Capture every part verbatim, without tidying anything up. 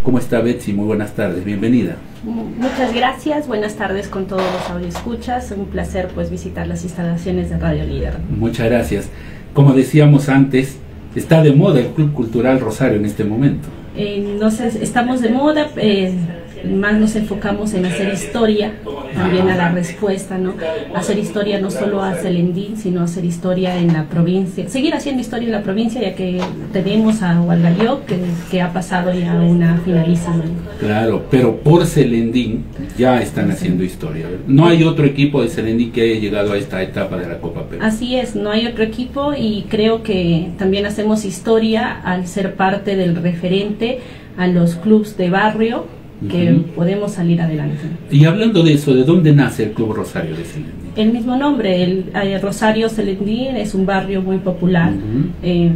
¿Cómo está Betsy? Muy buenas tardes, bienvenida. Muchas gracias, buenas tardes con todos los audioescuchas, un placer pues visitar las instalaciones de Radio Líder. Muchas gracias. Como decíamos antes, está de moda el Club Cultural Rosario en este momento. Eh, no sé, estamos de moda, eh, más nos enfocamos en hacer historia, también a la respuesta, ¿no? Hacer historia no solo a Celendín, sino hacer historia en la provincia, seguir haciendo historia en la provincia, ya que tenemos a Hualgayoc, que, que ha pasado ya una finalísima. Claro, pero por Celendín ya están haciendo historia. No hay otro equipo de Celendín que haya llegado a esta etapa de la Copa Perú. Así es, no hay otro equipo y creo que también hacemos historia al ser parte del referente a los clubes de barrio, que uh-huh. podemos salir adelante. Y hablando de eso, ¿de dónde nace el Club Rosario de Celendín? El mismo nombre, el, el Rosario Celendín es un barrio muy popular, uh-huh. eh,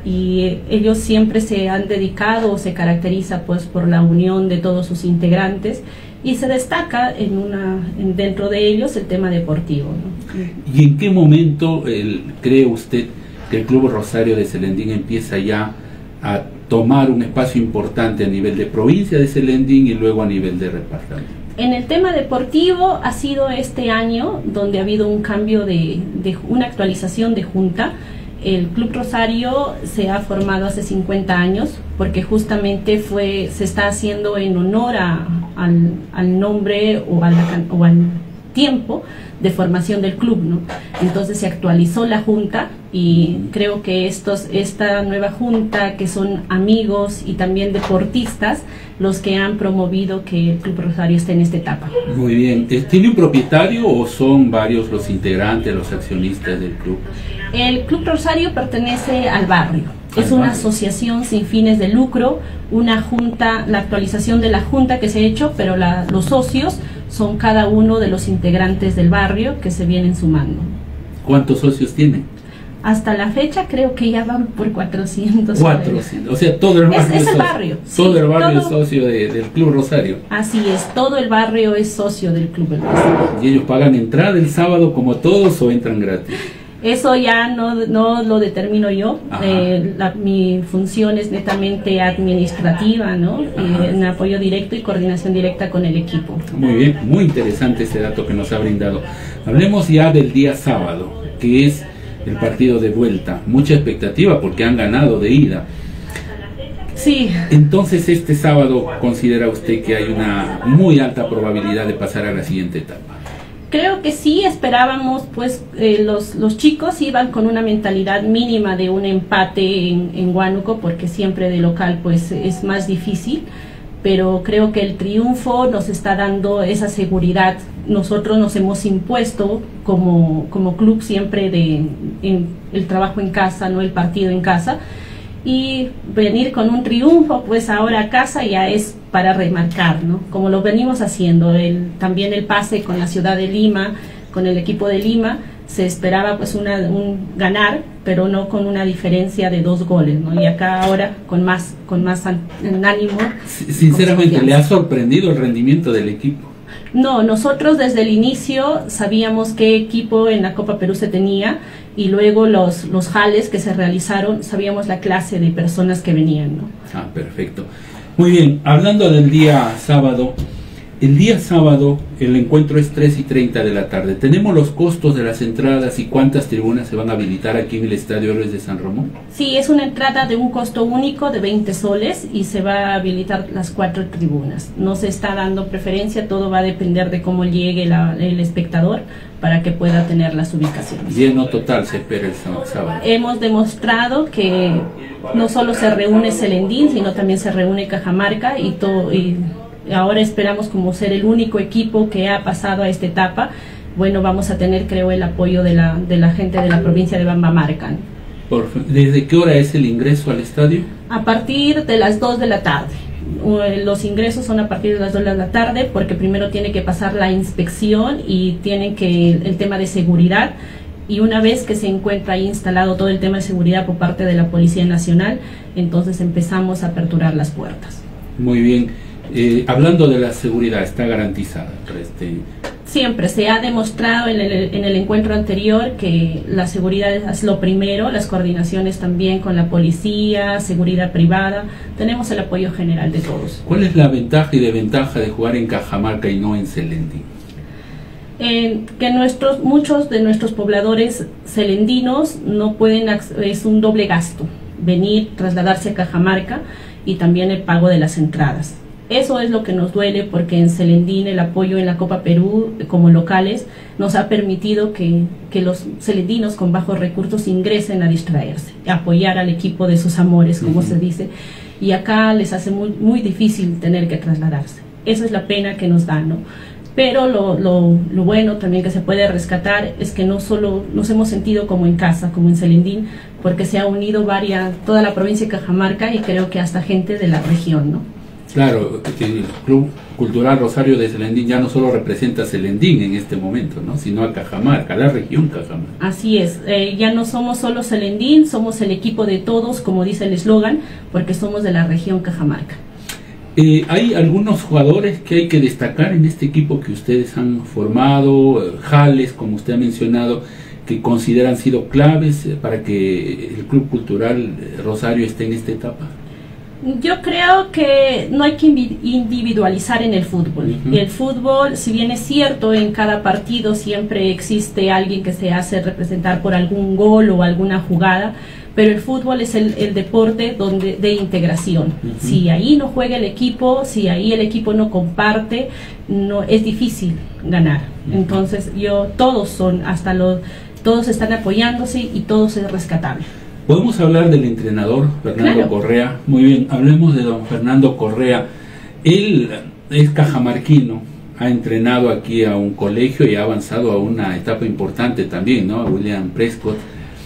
y ellos siempre se han dedicado o se caracteriza pues por la unión de todos sus integrantes y se destaca en una en, dentro de ellos el tema deportivo, ¿no? ¿Y en qué momento el, cree usted que el Club Rosario de Celendín empieza ya a tomar un espacio importante a nivel de provincia de Celendín y luego a nivel de departamento? En el tema deportivo ha sido este año donde ha habido un cambio de, de una actualización de junta. El Club Rosario se ha formado hace cincuenta años porque justamente fue se está haciendo en honor a, al, al nombre o, a la, o al tiempo de formación del club, ¿no? Entonces se actualizó la junta y creo que estos esta nueva junta, que son amigos y también deportistas, los que han promovido que el Club Rosario esté en esta etapa. Muy bien. ¿Tiene un propietario o son varios los integrantes, los accionistas del club? El Club Rosario pertenece al barrio. Es Al una barrio. asociación sin fines de lucro, una junta, la actualización de la junta que se ha hecho, pero la, los socios son cada uno de los integrantes del barrio que se vienen sumando. ¿Cuántos socios tienen? Hasta la fecha creo que ya van por cuatrocientos. cuatrocientos, o sea, todo el barrio es, es el socio, barrio. Todo sí, el barrio todo, es socio de, del Club Rosario. Así es, todo el barrio es socio del Club Rosario. ¿Y ellos pagan entrada el sábado como todos o entran gratis? Eso ya no, no lo determino yo, eh, la, mi función es netamente administrativa, ¿no? Eh, en apoyo directo y coordinación directa con el equipo. Muy bien, muy interesante ese dato que nos ha brindado. Hablemos ya del día sábado, que es el partido de vuelta. Mucha expectativa porque han ganado de ida. Sí. Entonces, este sábado, ¿considera usted que hay una muy alta probabilidad de pasar a la siguiente etapa? Creo que sí, esperábamos, pues eh, los, los chicos iban con una mentalidad mínima de un empate en, en Huánuco, porque siempre de local pues es más difícil, pero creo que el triunfo nos está dando esa seguridad. Nosotros nos hemos impuesto como, como club siempre de en, el trabajo en casa, no el partido en casa, y venir con un triunfo pues ahora a casa ya es para remarcar, ¿no? Como lo venimos haciendo, el, también el pase con la ciudad de Lima, con el equipo de Lima, se esperaba pues una, un ganar, pero no con una diferencia de dos goles, ¿no? Y acá ahora con más, con más an, ánimo. Sinceramente, ¿le ha sorprendido el rendimiento del equipo? No, nosotros desde el inicio sabíamos qué equipo en la Copa Perú se tenía y luego los, los jales que se realizaron, sabíamos la clase de personas que venían, ¿no? Ah, perfecto. Muy bien, hablando del día sábado, el día sábado el encuentro es tres y treinta de la tarde. ¿Tenemos los costos de las entradas y cuántas tribunas se van a habilitar aquí en el Estadio Héroes de San Ramón? Sí, es una entrada de un costo único de veinte soles y se va a habilitar las cuatro tribunas. No se está dando preferencia, todo va a depender de cómo llegue la, el espectador para que pueda tener las ubicaciones. Lleno total se espera el sábado. Hemos demostrado que no solo se reúne Celendín, sino también se reúne Cajamarca y todo. Y ahora esperamos como ser el único equipo que ha pasado a esta etapa. Bueno, vamos a tener, creo, el apoyo de la, de la gente de la provincia de Bambamarca. Por, ¿Desde qué hora es el ingreso al estadio? A partir de las dos de la tarde. Los ingresos son a partir de las dos de la tarde porque primero tiene que pasar la inspección y tienen que el tema de seguridad, y una vez que se encuentra ahí instalado todo el tema de seguridad por parte de la Policía Nacional, entonces empezamos a aperturar las puertas. Muy bien. Eh, hablando de la seguridad, ¿está garantizada? Este, Siempre se ha demostrado en el, en el encuentro anterior que la seguridad es lo primero, las coordinaciones también con la policía, seguridad privada, tenemos el apoyo general de todos. ¿Cuál es la ventaja y desventaja de jugar en Cajamarca y no en Celendín? Eh, que nuestros, muchos de nuestros pobladores celendinos no pueden, es un doble gasto, venir, trasladarse a Cajamarca y también el pago de las entradas. Eso es lo que nos duele porque en Celendín el apoyo en la Copa Perú como locales nos ha permitido que, que los celendinos con bajos recursos ingresen a distraerse, a apoyar al equipo de sus amores, como uh-huh. se dice, y acá les hace muy, muy difícil tener que trasladarse. Esa es la pena que nos da, ¿no? Pero lo, lo, lo bueno también que se puede rescatar es que no solo nos hemos sentido como en casa, como en Celendín, porque se ha unido varias, toda la provincia de Cajamarca y creo que hasta gente de la región, ¿no? Claro, el Club Cultural Rosario de Celendín ya no solo representa a Celendín en este momento, ¿no? Sino a Cajamarca, la región Cajamarca. Así es, eh, ya no somos solo Celendín, somos el equipo de todos, como dice el eslogan, porque somos de la región Cajamarca. Eh, ¿Hay algunos jugadores que hay que destacar en este equipo que ustedes han formado, eh, Jales, como usted ha mencionado, que consideran sido claves eh, para que el Club Cultural Rosario esté en esta etapa? Yo creo que no hay que individualizar en el fútbol. Uh-huh. El fútbol, si bien es cierto, en cada partido siempre existe alguien que se hace representar por algún gol o alguna jugada, pero el fútbol es el, el deporte donde, de integración. Uh-huh. Si ahí no juega el equipo, si ahí el equipo no comparte, no es difícil ganar. Uh-huh. Entonces, yo todos son, hasta los, todos están apoyándose y todos es rescatable. Podemos hablar del entrenador Fernando claro. Correa. Muy bien, hablemos de don Fernando Correa. Él es cajamarquino, ha entrenado aquí a un colegio y ha avanzado a una etapa importante también, ¿no? A William Prescott,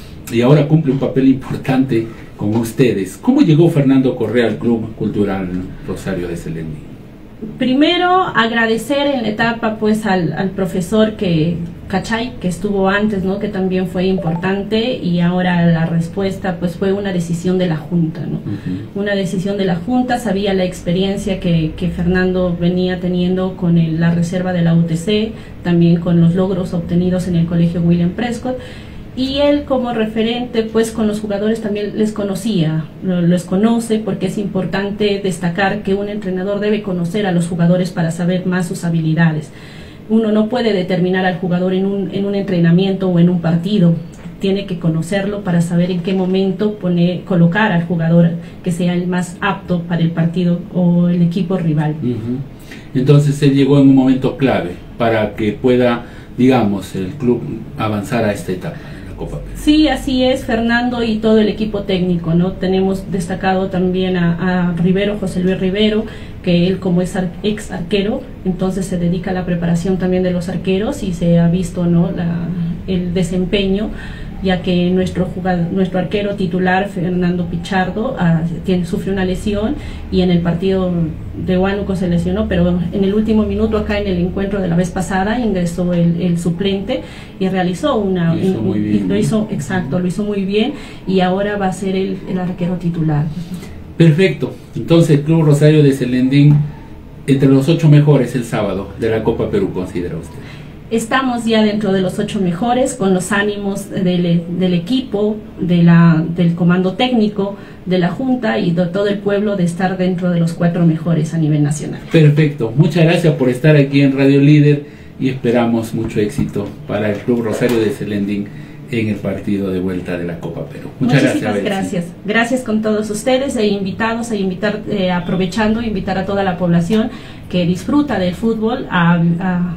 y ahora cumple un papel importante con ustedes. ¿Cómo llegó Fernando Correa al Club Cultural Rosario de Celendín? Primero, agradecer en la etapa pues al, al profesor que Cachay, que estuvo antes, ¿no? Que también fue importante, y ahora la respuesta pues fue una decisión de la Junta, ¿no? Uh-huh. Una decisión de la Junta, sabía la experiencia que, que Fernando venía teniendo con el, la reserva de la U T C, también con los logros obtenidos en el colegio William Prescott, y él como referente pues con los jugadores también les conocía, los conoce, porque es importante destacar que un entrenador debe conocer a los jugadores para saber más sus habilidades. Uno no puede determinar al jugador en un, en un entrenamiento o en un partido, tiene que conocerlo para saber en qué momento poner, colocar al jugador que sea el más apto para el partido o el equipo rival. Uh-huh. Entonces él llegó en un momento clave para que pueda, digamos, el club avanzar a esta etapa. Sí, así es, Fernando y todo el equipo técnico, ¿no? Tenemos destacado también a, a Rivero, José Luis Rivero, que él como es ar, ex arquero, entonces se dedica a la preparación también de los arqueros y se ha visto, ¿no? la, el desempeño, ya que nuestro jugador, nuestro arquero titular, Fernando Pichardo, uh, tiene, sufrió una lesión y en el partido de Huánuco se lesionó, pero en el último minuto acá en el encuentro de la vez pasada ingresó el, el suplente y realizó una... Lo hizo, un, muy bien, lo hizo exacto, lo hizo muy bien, y ahora va a ser el, el arquero titular. Perfecto, entonces el Club Rosario de Celendín, entre los ocho mejores el sábado de la Copa Perú, ¿considera usted? Estamos ya dentro de los ocho mejores, con los ánimos del, del equipo, de la, del comando técnico, de la Junta y de todo el pueblo de estar dentro de los cuatro mejores a nivel nacional. Perfecto, muchas gracias por estar aquí en Radio Líder y esperamos mucho éxito para el Club Rosario de Celendín en el partido de vuelta de la Copa Perú. Muchas Muchísimas gracias. Gracias. Gracias con todos ustedes e invitados, e invitar, eh, aprovechando, invitar a toda la población que disfruta del fútbol a... a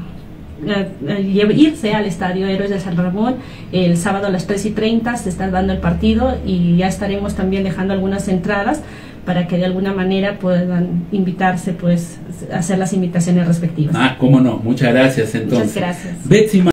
irse al estadio Héroes de San Ramón el sábado a las tres y treinta. Se está dando el partido y ya estaremos también dejando algunas entradas para que de alguna manera puedan invitarse, pues hacer las invitaciones respectivas. Ah, cómo no, muchas gracias entonces. Muchas gracias. Betsy